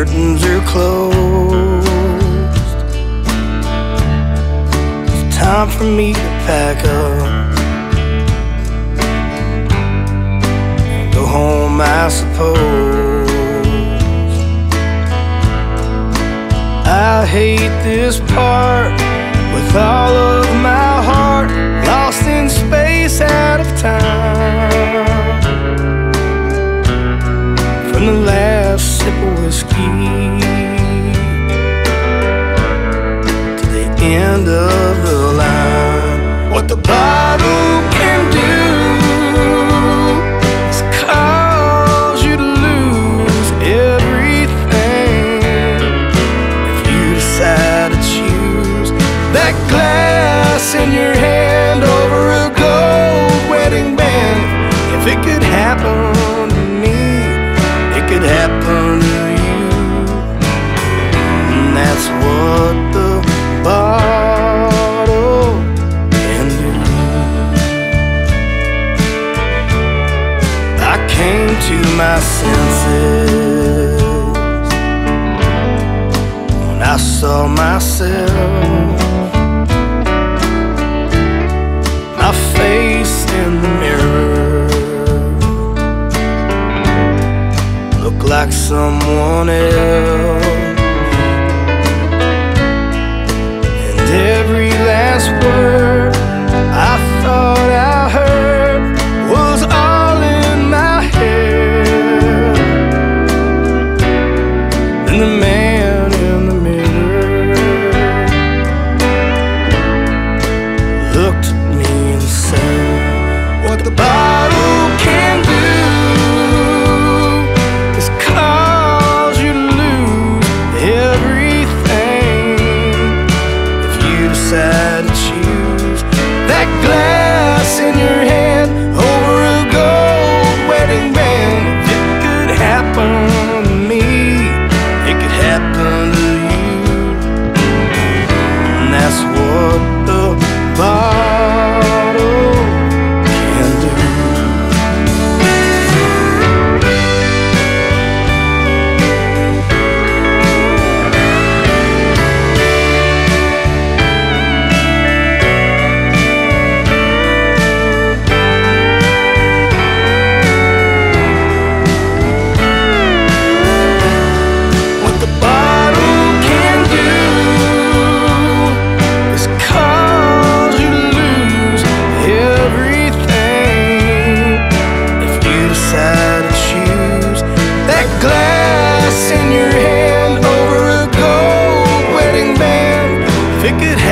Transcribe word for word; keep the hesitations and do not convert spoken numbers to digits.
curtains are closed. It's time for me to pack up and go home, I suppose. I hate this part with all of my heart, lost in space, out of time. From the last sip of whiskey to the end of the line, what the bottle can do is cause you to lose everything. If you decide to choose that glass in your hand over a gold wedding band, if it could happen to me, it could happen to you. And that's what the bottle can do. I came to my senses when I saw myself, my face in the mirror looked like someone else, and every last word I thought I heard was all in my head. And the man in the mirror looked at me and said, what the bottle can do is cause you to lose everything. If you decide to choose that glass in your hand over a gold wedding band, if it could happen to me, it could happen to you. And that's what the bottle can do. What the bottle can do is cause you to lose everything. If you decide to choose that glass in your hand over a gold wedding band, if it could